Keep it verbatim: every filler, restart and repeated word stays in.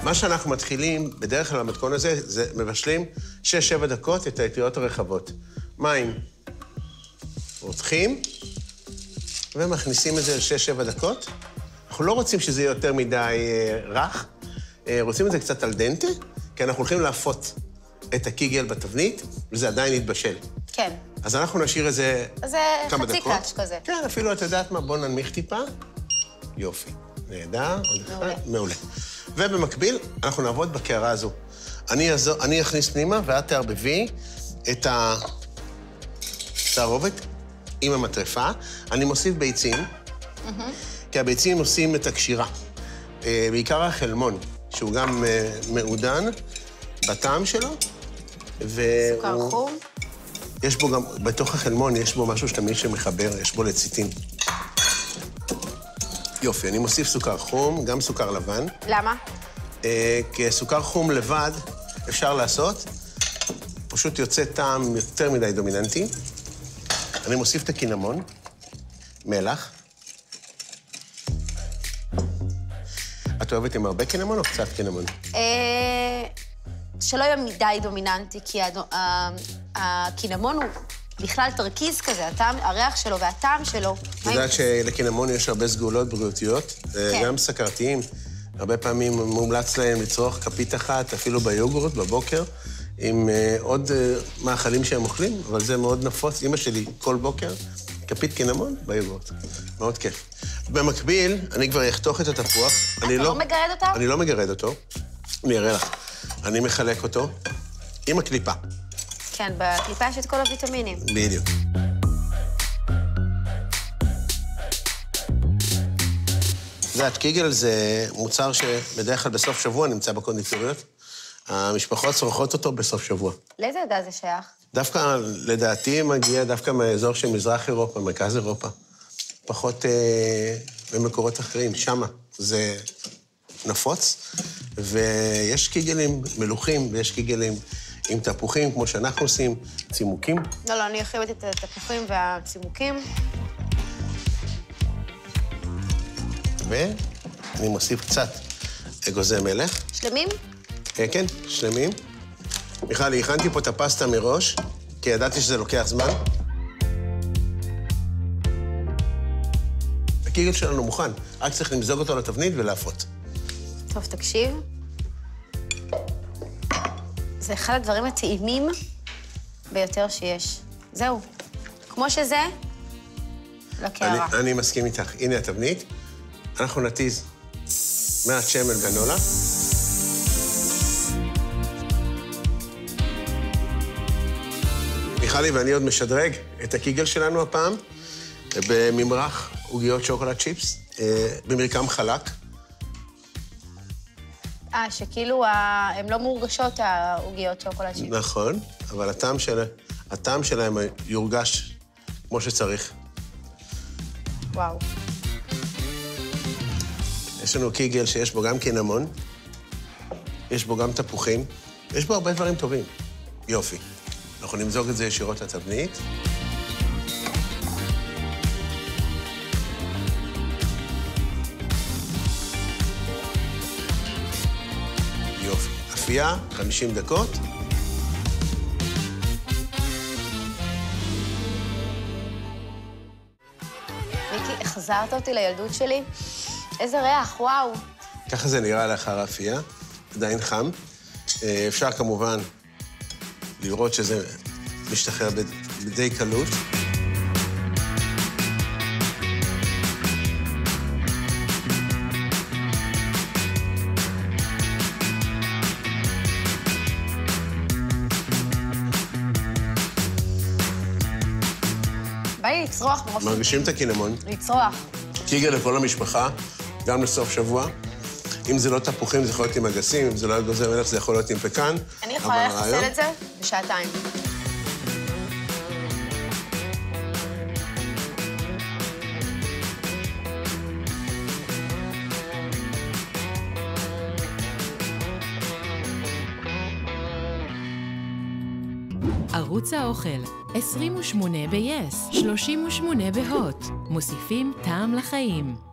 מה שאנחנו מתחילים, בדרך כלל במתכון הזה, זה מבשלים שש שבע דקות את האטריות הרחבות. מים רותחים, ומכניסים את זה ל-שש שבע דקות. אנחנו לא רוצים שזה יהיה יותר מדי אה, רך, אה, רוצים את זה קצת על דנטה, כי אנחנו הולכים להפות את הקיגל בתבנית, וזה עדיין יתבשל. כן. אז אנחנו נשאיר את זה כמה דקות. זה חצי קאץ' כזה. כן, אפילו את יודעת מה, בואו ננמיך טיפה. יופי. נהדר, עוד אחד, מעולה. ובמקביל, אנחנו נעבוד בקערה הזו. אני, הזו, אני אכניס פנימה, ואת תערבבי את התערובת עם המטרפה. אני מוסיף ביצים, mm-hmm. כי הביצים עושים את הקשירה. בעיקר החלמון, שהוא גם מעודן בטעם שלו. סוכר חום. יש בו גם, בתוך החלמון יש בו משהו שתמיד שמחבר, יש בו לציטין. יופי, אני מוסיף סוכר חום, גם סוכר לבן. למה? אה, כי סוכר חום לבד אפשר לעשות, פשוט יוצא טעם יותר מדי דומיננטי. אני מוסיף את הקינמון, מלח. את אוהבת עם הרבה קינמון או קצת קינמון? אה... שלא יהיה מדי דומיננטי, כי הקינמון הוא בכלל תרכיז כזה, הריח שלו והטעם שלו. את יודעת שלקינמון יש הרבה סגולות בריאותיות, גם סכרתיים. הרבה פעמים מומלץ להם לצרוך כפית אחת, אפילו ביוגורט, בבוקר, עם עוד מאכלים שהם אוכלים, אבל זה מאוד נפוץ. אמא שלי כל בוקר, כפית קינמון ביוגורט. מאוד כיף. במקביל, אני כבר אחתוך את התפוח. אתה לא מגרד אותו? אני לא מגרד אותו. אני אראה לך. אני מחלק אותו עם הקליפה. כן, בקליפה יש את כל הוויטמינים. בדיוק. יודעת, קיגל זה מוצר שבדרך כלל בסוף שבוע נמצא בקונדיטוריות. המשפחות צורכות אותו בסוף שבוע. לאיזה עדה זה שייך? דווקא, לדעתי, מגיע דווקא מהאזור של מזרח אירופה, מרכז אירופה. פחות אה, במקורות אחרים, שמה. זה נפוץ, ויש קיגלים מלוכים, ויש קיגלים עם תפוחים, כמו שאנחנו עושים, צימוקים. לא, לא, אני אוהבת את התפוחים והצימוקים. ואני מוסיף קצת אגוזי מלך. שלמים? כן, שלמים. מיכל, הכנתי פה את הפסטה מראש, כי ידעתי שזה לוקח זמן. הקיגל שלנו מוכן, רק צריך למזוג אותו לתבנית ולהפות. טוב, תקשיב. זה אחד הדברים הטעימים ביותר שיש. זהו. כמו שזה, לקערה. אני, אני מסכים איתך. הנה התבנית. אנחנו נתיז מעט שמן גנולה. מיכלי ואני עוד משדרג את הקיגל שלנו הפעם, בממרח עוגיות שוקולד צ'יפס, במרקם חלק. אה, שכאילו הן לא מורגשות, העוגיות שוקולד צ'יפס. נכון, אבל הטעם של... הטעם שלהם יורגש כמו שצריך. וואו. יש לנו קיגל שיש בו גם קינמון, יש בו גם תפוחים, יש בו הרבה דברים טובים. יופי. אנחנו נמזוג את זה ישירות לתבנית. יופי. אפייה, חמישים דקות. מיקי, החזרת אותי לילדות שלי. איזה ריח, וואו. ככה זה נראה לאחר האפייה, עדיין חם. אפשר כמובן לראות שזה משתחרר בדי קלות. בא לי לצרוח מרוב... מרגישים את הקינמון. לצרוח. קיגל לכל המשפחה, גם לסוף שבוע. אם זה לא תפוחים, זה יכול להיות עם אגסים, אם זה לא אגוזי מלך, זה יכול להיות עם פקן. אני יכולה לחסל את זה בשעתיים. ערוץ האוכל, עשרים ושמונה ב-יס, שלושים ושמונה בהוט. מוסיפים טעם לחיים.